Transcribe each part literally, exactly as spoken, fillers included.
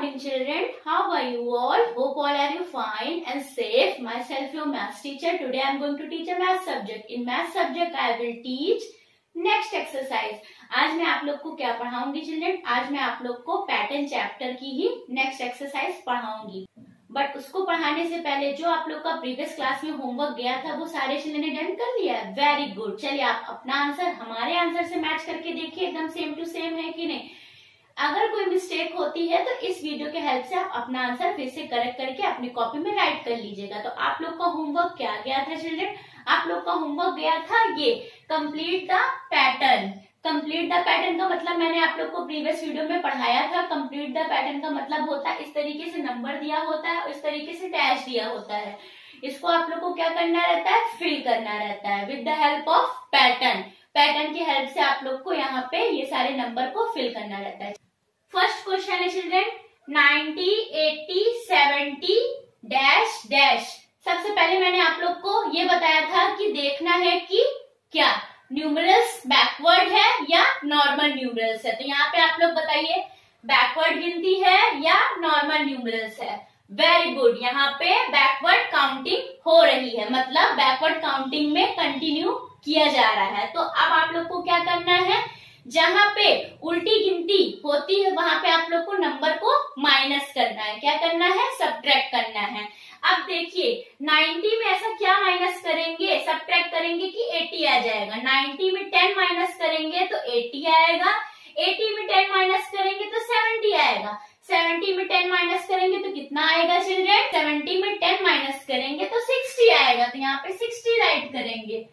morning children, how are you all? Hope all are you fine and safe. Myself your maths teacher. Today I am going to teach a math subject. In math subject I will teach next exercise. आज मैं आप लोग को क्या पढ़ाऊंगी children? आज मैं आप लोग को पैटर्न चैप्टर की ही नेक्स्ट एक्सरसाइज पढ़ाऊंगी। बट उसको पढ़ाने से पहले जो आप लोग का प्रीवियस क्लास में होमवर्क गया था वो सारे चिल्ड्रन ने डन कर लिया है। Very good. चलिए आप अपना आंसर हमारे आंसर से मैच करके देखिए एकदम सेम टू सेम है कि नहीं। अगर कोई मिस्टेक होती है तो इस वीडियो के हेल्प से आप अपना आंसर फिर से करेक्ट करके अपनी कॉपी में राइट कर लीजिएगा। तो आप लोग का होमवर्क क्या गया था चिल्ड्रन? आप लोग का होमवर्क गया था ये complete the pattern. Complete the pattern का मतलब मैंने आप लोग को प्रीवियस वीडियो में पढ़ाया था। कंप्लीट द पैटर्न का मतलब होता है इस तरीके से नंबर दिया होता है और इस तरीके से डैश दिया होता है। इसको आप लोग को क्या करना रहता है? फिल करना रहता है with the help of pattern. Pattern की हेल्प से आप लोग को यहाँ पे ये सारे नंबर को फिल करना रहता है। फर्स्ट क्वेश्चन है children ninety, eighty, seventy dash dash. सबसे पहले मैंने आप लोग को ये बताया था कि देखना है कि क्या न्यूमरल्स बैकवर्ड है या नॉर्मल न्यूमरल्स है। तो यहाँ पे आप लोग बताइए बैकवर्ड गिनती है या नॉर्मल न्यूमरल्स है। Very good. यहाँ पे बैकवर्ड काउंटिंग हो रही है, मतलब बैकवर्ड काउंटिंग में कंटिन्यू किया जा रहा है। तो अब आप लोग को क्या करना है? जहाँ पे उल्टी गिनती होती है वहां पे आप लोग को नंबर को माइनस करना है। क्या करना है? सब्ट्रैक्ट करना है। अब देखिए नाइन्टी में ऐसा क्या माइनस करेंगे? सब्ट्रैक्ट करेंगे कि एटी आ जाएगा। नाइन्टी में टेन माइनस करेंगे तो एटी आएगा। एटी में टेन माइनस करेंगे तो सेवेंटी आएगा। सेवेंटी में टेन माइनस करेंगे तो कितना आएगा चिल्ड्रन? सेवेंटी में टेन माइनस करेंगे तो सिक्सटी आएगा। तो यहाँ पे सिक्सटी राइट करेंगे।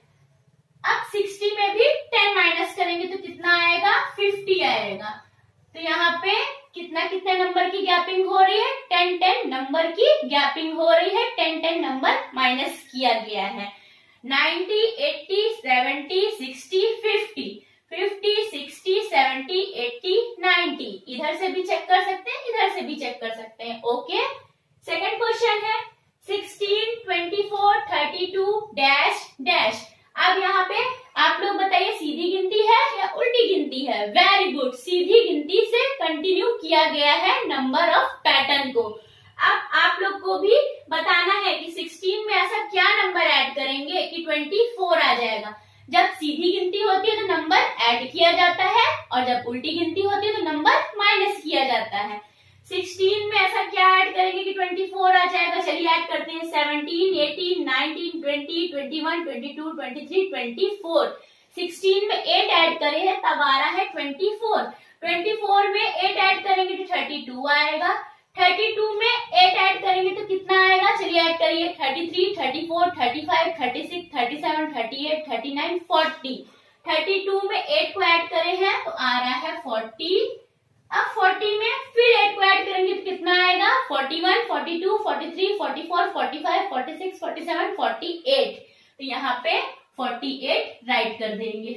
अब सिक्सटी में भी टेन माइनस करेंगे तो कितना आएगा? फिफ्टी आएगा। तो यहाँ पे कितना कितने नंबर की गैपिंग हो रही है? टेन टेन नंबर की गैपिंग हो रही है। टेन टेन नंबर माइनस किया गया है। Ninety, eighty, seventy, sixty, fifty, fifty, sixty, seventy, eighty, ninety. इधर से भी चेक कर सकते हैं, इधर से भी चेक कर सकते हैं। ओके। सेकेंड क्वेश्चन है sixteen, twenty four, thirty two dash dash. अब यहाँ पे आप लोग बताइए सीधी गिनती है या उल्टी गिनती है? Very good. सीधी गिनती से कंटिन्यू किया गया है नंबर ऑफ पैटर्न को। अब आप लोग को भी बताना है कि सिक्सटीन में ऐसा क्या नंबर ऐड करेंगे कि ट्वेंटी फोर आ जाएगा। जब सीधी गिनती होती है तो नंबर ऐड किया जाता है और जब उल्टी गिनती होती है तो नंबर माइनस किया जाता है। सिक्सटीन में ऐसा क्या ऐड करेंगे कि ट्वेंटी फोर आ जाएगा? चलिए ऐड करते हैं। Seventeen, eighteen, nineteen, twenty, twenty one, twenty two, twenty three, twenty four. Sixteen में एट ऐड करे हैं तब आ रहा है ट्वेंटी फोर। ट्वेंटी फोर में एट ऐड करेंगे तो थर्टी टू आएगा। थर्टी टू में एट ऐड करेंगे तो कितना आएगा? चलिए ऐड करिए। Thirty three, thirty four, thirty five, thirty six, thirty seven, thirty eight, thirty nine, forty. Thirty two में एट को ऐड करे हैं तो आ रहा है फोर्टी। अब फोर्टी में फिर एट को ऐड करेंगे तो कितना आएगा? Forty one, forty two, forty three, forty four, forty five, forty six, forty seven, forty eight. तो यहाँ पे फोर्टी एट राइट कर देंगे।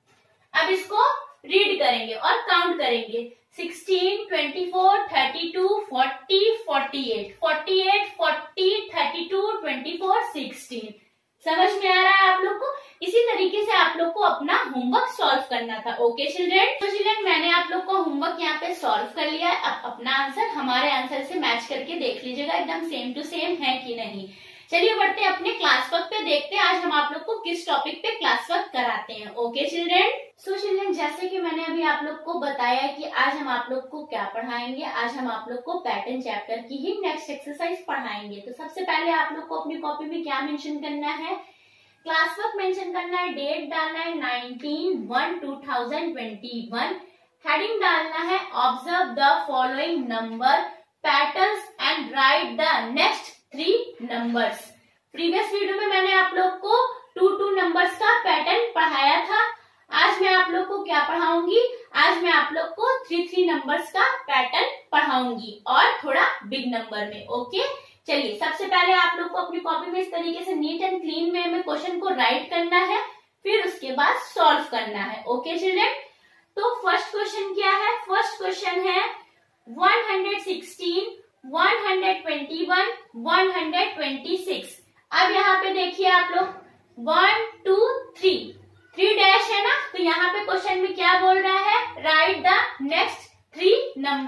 अब इसको रीड करेंगे और काउंट करेंगे। Sixteen, twenty four, thirty two, forty, forty eight, forty eight, forty, thirty two, twenty four, sixteen. समझ में आ रहा है आप लोग को? इसी तरीके से आप लोग को अपना होमवर्क सॉल्व करना था। Okay children. तो चिल्ड्रन मैंने आप लोग को होमवर्क यहाँ पे सॉल्व कर लिया है। अब अपना आंसर हमारे आंसर से मैच करके देख लीजिएगा एकदम सेम टू सेम है कि नहीं। चलिए बढ़ते हैं अपने क्लास वर्क पे, देखते हैं आज हम आप लोग को किस टॉपिक पे क्लास वर्क कराते हैं। Okay children. सो चिल्ड्रन जैसे कि मैंने अभी आप लोग को बताया कि आज हम आप लोग को क्या पढ़ाएंगे। आज हम आप लोग को पैटर्न चैप्टर की ही नेक्स्ट एक्सरसाइज पढ़ाएंगे। तो सबसे पहले आप लोग को अपनी कॉपी में क्या मेंशन करना है? क्लास वर्क मेंशन करना है। डेट डालना है nineteen one two thousand twenty one. Heading डालना है observe the following number patterns and write the next three numbers. Previous video में मैंने आप लोग को टू टू नंबर्स का पैटर्न पढ़ाया था। आज मैं आप लोग को क्या पढ़ाऊंगी? आज मैं आप लोग को थ्री थ्री नंबर्स का पैटर्न पढ़ाऊंगी और थोड़ा बिग नंबर में। ओके चलिए सबसे पहले आप लोग को अपनी कॉपी में इस तरीके से नीट एंड क्लीन वे में क्वेश्चन को राइट करना है, फिर उसके बाद सॉल्व करना है। Okay children. तो फर्स्ट क्वेश्चन क्या है? फर्स्ट क्वेश्चन है one hundred sixteen, one hundred twenty one, one hundred twenty six. अब यहाँ पे देखिए आप लोग one two three, three dash है ना, तो यहाँ पे क्वेश्चन में क्या बोल रहा है? Write the next three numbers.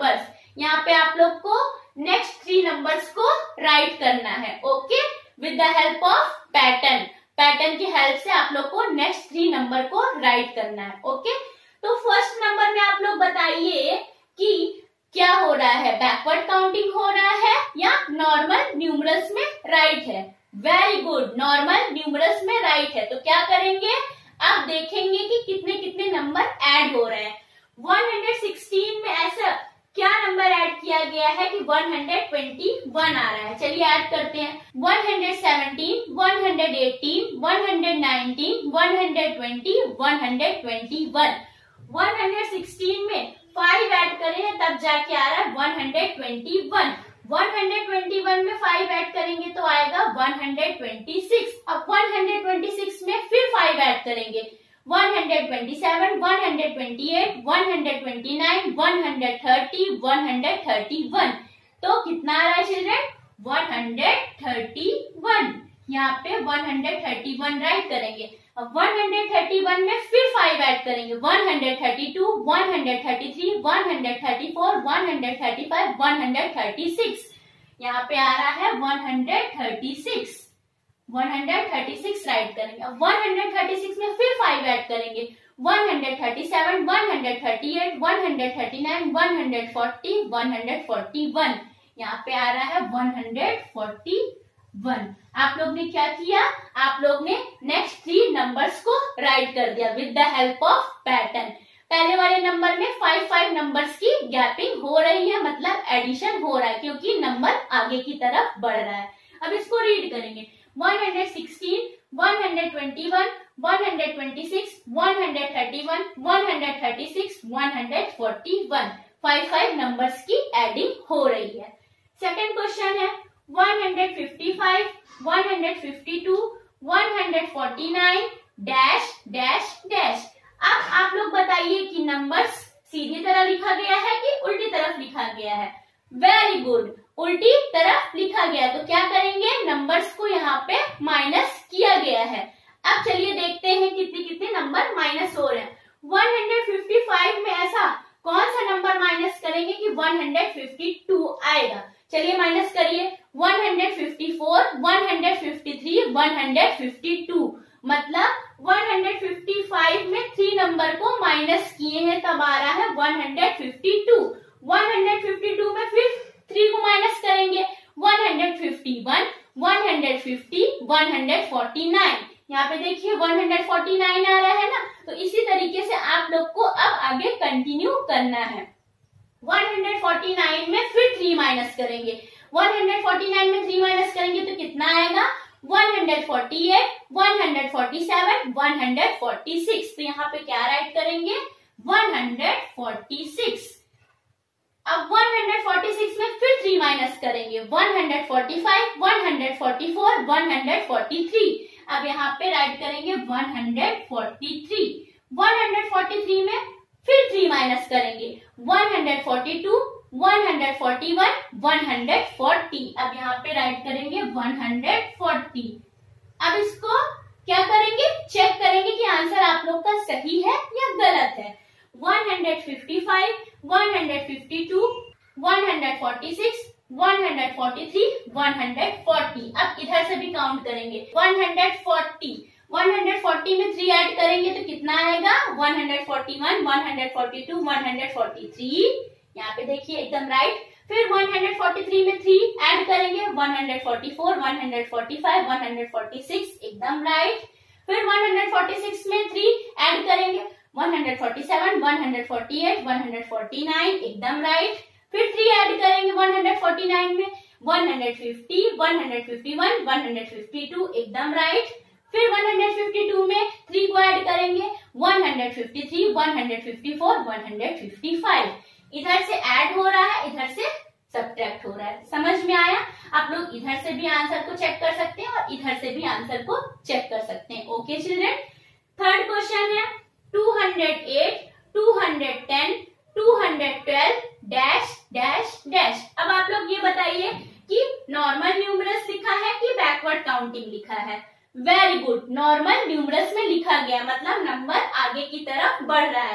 यहाँ पे आप लोग को नेक्स्ट थ्री नंबर्स को राइट करना है। Okay, with the help of pattern, pattern की हेल्प से आप लोग को नेक्स्ट थ्री नंबर को राइट करना है। ओके, तो फर्स्ट नंबर में आप लोग बताइए कि क्या हो रहा है, बैकवर्ड काउंटिंग हो रहा है या नॉर्मल न्यूमरल्स में राइट है। वेरी गुड, नॉर्मल न्यूमरल्स में राइट है। तो क्या करेंगे, आप देखेंगे कि कितने कितने नंबर ऐड हो रहे हैं। वन हंड्रेड सिक्सटीन में ऐसा क्या नंबर ऐड किया गया है कि वन हंड्रेड ट्वेंटी वन आ रहा है। चलिए ऐड करते हैं। One hundred seventeen, one hundred eighteen, one hundred nineteen, one hundred twenty, one hundred twenty one. One hundred sixteen में फाइव ऐड करे हैं तब जाके आ रहा है one hundred twenty one. One hundred twenty one में फाइव ऐड करेंगे तो आएगा वन हंड्रेड ट्वेंटी सिक्स। अब वन हंड्रेड ट्वेंटी सिक्स में फिर फाइव ऐड करेंगे, one hundred twenty seven, one hundred twenty eight, one hundred twenty nine, one hundred thirty, one hundred thirty one. तो कितना आ रहा है children, one hundred thirty one. यहाँ पे one hundred thirty one write करेंगे। अब वन हंड्रेड थर्टी वन में फिर फाइव ऐड करेंगे, one hundred thirty two, one hundred thirty three, one hundred thirty four, one hundred thirty five, one hundred thirty six. यहाँ पे आ रहा है one hundred thirty six, one hundred thirty six write करेंगे। अब one hundred thirty six में फिर five add करेंगे, one hundred thirty seven, one hundred thirty eight, one hundred thirty nine, one hundred forty, one hundred forty one. यहाँ पे आ रहा है वन हंड्रेड फोर्टी वन। आप लोग ने क्या किया, आप लोग ने नेक्स्ट थ्री नंबर्स को राइट कर दिया with the help of pattern. पहले वाले नंबर में फाइव फाइव नंबर्स की गैपिंग हो रही है, मतलब एडिशन हो रहा है क्योंकि नंबर आगे की तरफ बढ़ रहा है। अब इसको रीड करेंगे, one hundred sixteen, one hundred twenty one, one hundred twenty six, one hundred thirty one, one hundred thirty six, one hundred forty one. Five five numbers की एडिंग हो रही है। सेकेंड क्वेश्चन है one hundred fifty five, one hundred fifty two, one hundred forty nine, dash dash dash. अब आप लोग बताइए कि नंबर्स सीधी तरह लिखा गया है कि उल्टी तरफ लिखा गया है। वेरी गुड, उल्टी तरफ लिखा गया है। तो क्या करेंगे, नंबर्स को यहाँ पे माइनस किया गया है। अब चलिए देखते हैं कितने कितने नंबर माइनस हो रहे हैं। वन हंड्रेड फिफ्टी फाइव में ऐसा कौन सा नंबर माइनस करेंगे कि वन हंड्रेड फिफ्टी टू आएगा। चलिए माइनस करिए, one hundred fifty four, one hundred fifty three, one hundred fifty two. मतलब वन हंड्रेड फिफ्टी फाइव में थ्री नंबर को माइनस किए हैं तब आ रहा है one hundred fifty two. One hundred fifty two में फिर थ्री को माइनस करेंगे, one hundred fifty one, one hundred fifty, one hundred forty nine. यहाँ पे देखिए वन हंड्रेड फोर्टी नाइन आ रहा है ना। तो इसी तरीके से आप लोग को अब आगे कंटिन्यू करना है। वन हंड्रेड फोर्टी नाइन में फिर थ्री माइनस करेंगे, वन हंड्रेड फोर्टी नाइन में थ्री माइनस करेंगे तो कितना आएगा, one hundred forty eight, one hundred forty seven, one hundred forty six. तो यहाँ पे क्या राइट करेंगे, वन हंड्रेड फोर्टी सिक्स। अब वन हंड्रेड फोर्टी सिक्स में फिर थ्री माइनस करेंगे, one hundred forty five, one hundred forty four, one hundred forty three. अब यहाँ पे राइट करेंगे one hundred forty three. One hundred forty three में फिर थ्री माइनस करेंगे, one hundred forty two, one hundred forty one, one hundred forty. अब यहाँ पे राइट करेंगे वन हंड्रेड फोर्टी। अब इसको क्या करेंगे, चेक करेंगे कि आंसर आप लोग का सही है या गलत है। One hundred fifty five, one hundred fifty two, one hundred forty six, one hundred forty three, one hundred forty. अब इधर से भी काउंट करेंगे, one hundred forty, one hundred forty में थ्री ऐड करेंगे तो कितना आएगा, one hundred forty one, one hundred forty two, one hundred forty three. यहाँ पे देखिए एकदम राइट। फिर वन हंड्रेड फोर्टी थ्री में थ्री ऐड करेंगे, one hundred forty four, one hundred forty five, one hundred forty six, एकदम right. फिर one hundred forty six में थ्री ऐड करेंगे, one hundred forty seven, one hundred forty eight, one hundred forty nine, एकदम right. फिर three add करेंगे one hundred forty nine में, one hundred fifty, one hundred fifty one, one hundred fifty two, एकदम right. फिर one hundred fifty two में three को add करेंगे, one hundred fifty three, one hundred fifty four, one hundred fifty five. इधर से add हो रहा है, इधर से सब्ट्रैक्ट हो रहा है। समझ में आया? आप लोग इधर से भी आंसर को चेक कर सकते हैं और इधर से भी आंसर को चेक कर सकते हैं। Okay children. थर्ड क्वेश्चन है two hundred eight, two hundred ten, two hundred twelve, dash dash dash. अब आप लोग ये बताइए कि नॉर्मल न्यूमरल्स लिखा है कि बैकवर्ड काउंटिंग लिखा है। वेरी गुड, नॉर्मल न्यूमरल्स में लिखा गया, मतलब नंबर आगे की तरफ बढ़ रहा है।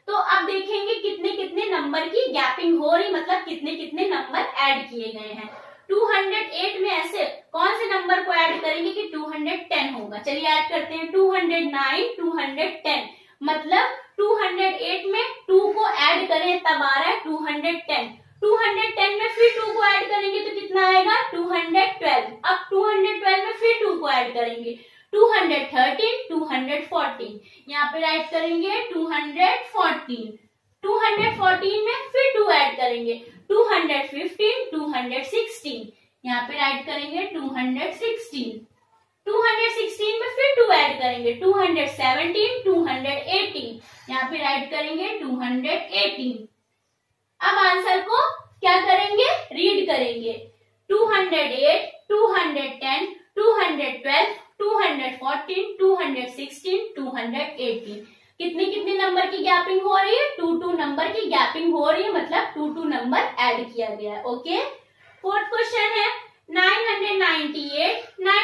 तो अब देखेंगे कितने कितने नंबर की गैपिंग हो रही, मतलब कितने कितने नंबर ऐड किए गए हैं। दो सौ आठ में ऐसे कौन से नंबर को ऐड करेंगे कि दो सौ दस होगा। चलिए ऐड करते हैं, दो सौ नौ, दो सौ दस, मतलब दो सौ आठ में टू को ऐड करें तब आ रहा है दो सौ दस। दो सौ दस में फिर टू को ऐड करेंगे तो कितना आएगा, दो सौ बारह। अब दो सौ बारह में फिर टू को ऐड करेंगे, दो सौ तेरह, दो सौ चौदह, यहाँ पे राइट करेंगे दो सौ चौदह। दो सौ चौदह में फिर टू ऐड करेंगे, दो सौ पंद्रह, दो सौ सोलह, यहाँ पे राइट करेंगे दो सौ सोलह। दो सौ सोलह में फिर टू ऐड करेंगे, दो सौ सत्रह, दो सौ अठारह, यहाँ पे राइट करेंगे दो सौ अठारह। अब आंसर को क्या करेंगे, रीड करेंगे, दो सौ आठ, दो सौ दस, दो सौ बारह, दो सौ चौदह, दो सौ सोलह, दो सौ अठारह। कितने कितने नंबर की गैपिंग हो रही है, टू टू नंबर की गैपिंग हो रही है, मतलब टू टू नंबर ऐड किया गया है। ओके, फोर्थ क्वेश्चन है नौ सौ अट्ठानवे, नौ सौ छियानवे,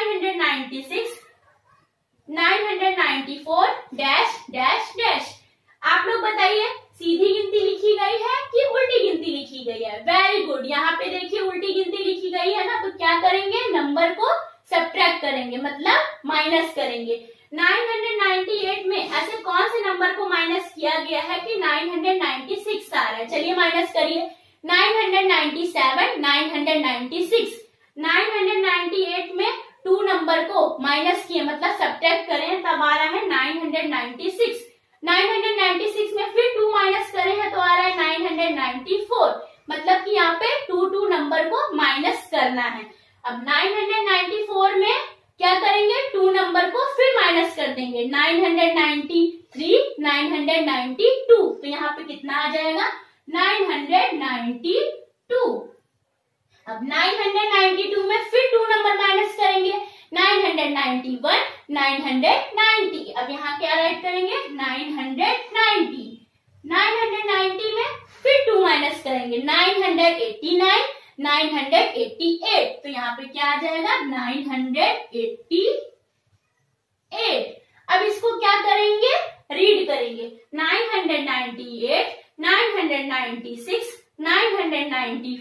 नौ सौ चौरानवे डैश डैश डैश। आप लोग बताइए सीधी गिनती लिखी गई है कि उल्टी गिनती लिखी गई है। वेरी गुड, यहाँ पे देखिए उल्टी गिनती लिखी गई है ना, तो क्या करेंगे, नंबर को सब्ट्रैक्ट करेंगे, मतलब माइनस करेंगे। नौ सौ अट्ठानवे में ऐसे कौन से नंबर को माइनस किया गया है कि नौ सौ छियानवे आ रहा है। चलिए माइनस करिए, नौ सौ सत्तानवे, नौ सौ छियानवे, नौ सौ अट्ठानवे में टू नंबर को माइनस किए, मतलब सब्ट्रैक्ट करें तब आ रहा है नौ सौ छियानवे। नौ सौ छियानवे में फिर टू माइनस करें हैं तो आ रहा है नौ सौ चौरानवे, मतलब कि यहाँ पे टू टू नंबर को माइनस करना है। अब नौ सौ चौरानवे में क्या करेंगे, टू नंबर को फिर माइनस कर देंगे, नौ सौ तिरानवे, नौ सौ बानवे, तो यहाँ पे कितना आ जाएगा, नौ सौ बानवे। अब नौ सौ बानवे में फिर टू नंबर माइनस करेंगे, नौ सौ इक्यानवे, नौ सौ नब्बे। अब यहाँ क्या राइट करेंगे, नौ सौ नब्बे। नौ सौ नब्बे में फिर टू माइनस करेंगे, नौ सौ नवासी, नौ सौ अट्ठासी, तो यहाँ पे क्या आ जाएगा, नौ सौ अट्ठासी। अब इसको क्या करेंगे, रीड करेंगे, नौ सौ अट्ठानवे, नौ सौ छियानवे, नौ सौ चौरानवे, नौ सौ बानवे,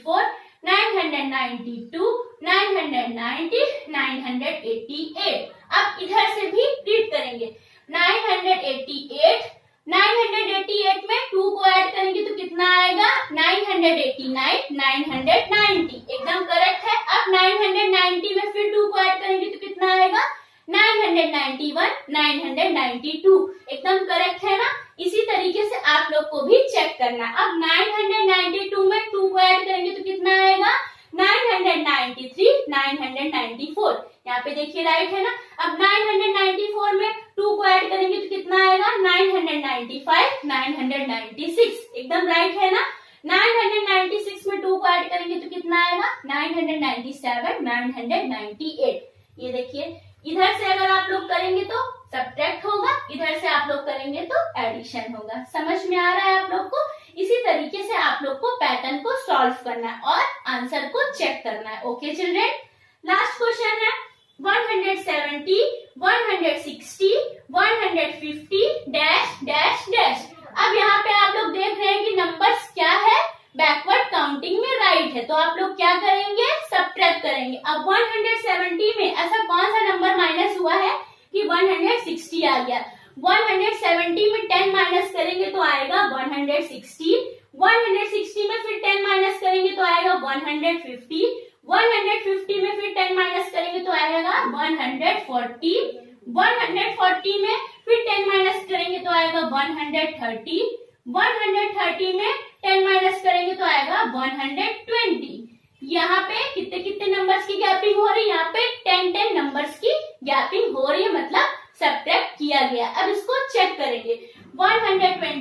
नौ सौ नब्बे, नौ सौ अट्ठासी। अब इधर से भी रीड करेंगे, नौ सौ अट्ठासी, नौ सौ अट्ठासी में टू को ऐड करेंगे तो कितना आएगा, नौ सौ नवासी, नौ सौ नब्बे, एकदम करेक्ट है। अब नौ सौ नब्बे में फिर टू को ऐड करेंगे तो कितना आएगा, नौ सौ इक्यानवे, नौ सौ बानवे, एकदम करेक्ट है ना। इसी तरीके से आप लोग को भी चेक करना है। अब नौ सौ बानवे में टू को ऐड करेंगे तो कितना आएगा, नौ सौ तिरानवे, नौ सौ चौरानवे, यहाँ पे देखिए राइट है ना। अब नौ सौ चौरानवे में टू को ऐड करेंगे तो कितना आएगा, नौ सौ पचानवे, नौ सौ छियानवे, एकदम राइट है ना। नौ सौ छियानवे में टू को ऐड करेंगे तो कितना आएगा, नौ सौ सत्तानवे, नौ सौ अट्ठानवे। ये देखिए इधर से अगर आप लोग करेंगे तो सब्ट्रैक्ट होगा, इधर से आप लोग करेंगे तो एडिशन होगा। समझ में आ रहा है आप लोग को। इसी तरीके से आप लोग को पैटर्न को सॉल्व करना है और आंसर को चेक करना है। ओके चिल्ड्रेन, लास्ट क्वेश्चन है एक सौ सत्तर, एक सौ साठ, एक सौ पचास डैश डैश डैश। अब यहाँ पे आप लोग देख रहे हैं कि नंबर्स क्या है, बैकवर्ड काउंटिंग में राइट है, तो आप लोग क्या करेंगे, सब्ट्रैक्ट करेंगे। अब एक सौ सत्तर में ऐसा कौन सा नंबर माइनस हुआ है कि एक सौ साठ आ गया। एक सौ सत्तर में टेन माइनस करेंगे तो आएगा एक सौ साठ, एक सौ साठ में फिर टेन माइनस करेंगे तो आएगा एक सौ पचास, एक सौ पचास में फिर टेन माइनस करेंगे तो आएगा एक सौ चालीस, एक सौ चालीस में फिर टेन माइनस करेंगे तो आएगा एक सौ तीस, एक सौ तीस में टेन माइनस करेंगे तो आएगा एक सौ बीस। यहाँ पे कितने कितने नंबर्स की गैपिंग हो रही है, यहाँ पे टेन टेन नंबर्स की गैपिंग हो रही है, मतलब सब्ट्रैक्ट किया गया। अब इसको चेक करेंगे, एक सौ बीस, एक सौ तीस, एक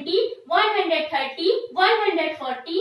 सौ चालीस,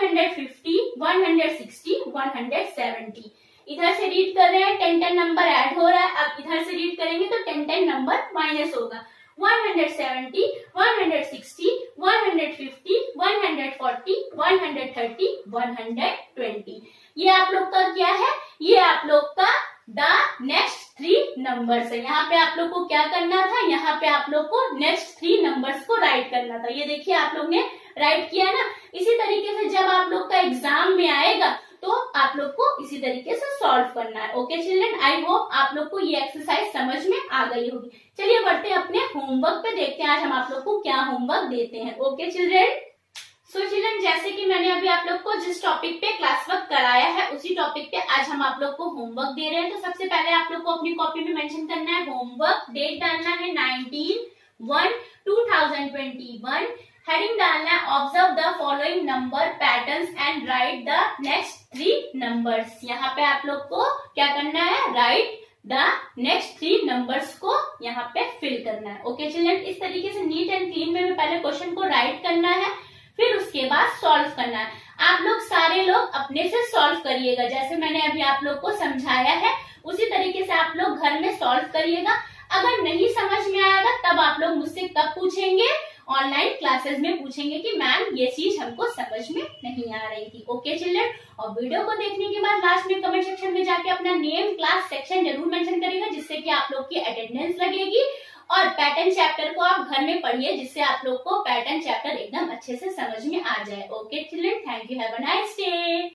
एक सौ पचास, एक सौ साठ, एक सौ सत्तर। इधर से रीड कर रहे हैं, टेन टेन नंबर ऐड हो रहा है। अब इधर से रीड करेंगे तो टेन टेन नंबर माइनस होगा, एक सौ सत्तर, एक सौ साठ, एक सौ पचास, एक सौ चालीस, एक सौ चालीस, एक सौ तीस, एक सौ बीस। ये आप लोग का क्या है, ये आप लोग का द नेक्स्ट थ्री नंबर्स है। यहाँ पे आप लोग को क्या करना था, यहाँ पे आप लोग को नेक्स्ट थ्री नंबर्स को राइट करना था। ये देखिए आप लोग ने राइट किया ना। इसी तरीके से जब आप लोग का एग्जाम में आएगा तो आप लोग को इसी तरीके से सॉल्व करना है। ओके चिल्ड्रन, आई होप आप लोग को ये एक्सरसाइज समझ में आ गई होगी। चलिए बढ़ते हैं अपने होमवर्क पे, देखते हैं आज हम आप लोग को क्या होमवर्क देते हैं। ओके चिल्ड्रन, सो चिल्ड्रन जैसे कि मैंने अभी आप लोग को जिस टॉपिक पे क्लास वर्क कराया है उसी टॉपिक पे आज हम आप लोग को होमवर्क दे रहे हैं। तो सबसे पहले आप लोग को अपनी कॉपी में मेंशन करना है होमवर्क, डेट डालना है nineteen one two thousand twenty one, heading डालना है observe the following number patterns and write the next three numbers. यहाँ पे आप लोग को क्या करना है, write the next three numbers को यहाँ पे फिल करना है। ओके चिल्ड्रन, इस तरीके से नीट एंड क्लीन में पहले क्वेश्चन को राइट करना है, फिर उसके बाद सॉल्व करना है। आप लोग सारे लोग अपने से सॉल्व करिएगा, जैसे मैंने अभी आप लोग को समझाया है उसी तरीके से आप लोग घर में सॉल्व करिएगा। अगर नहीं समझ में आएगा तब आप लोग मुझसे कब पूछेंगे, ऑनलाइन क्लासेस में पूछेंगे कि मैम ये चीज हमको समझ में नहीं आ रही थी। ओके चिल्ड्रन, और वीडियो को देखने के बाद लास्ट में कमेंट सेक्शन में जाके अपना नेम, क्लास, सेक्शन जरूर मेंशन करिएगा, जिससे कि आप लोग की अटेंडेंस लगेगी। और पैटर्न चैप्टर को आप घर में पढ़िए, जिससे आप लोग को पैटर्न चैप्टर एकदम अच्छे से समझ में आ जाए। Okay children, thank you, have a nice day.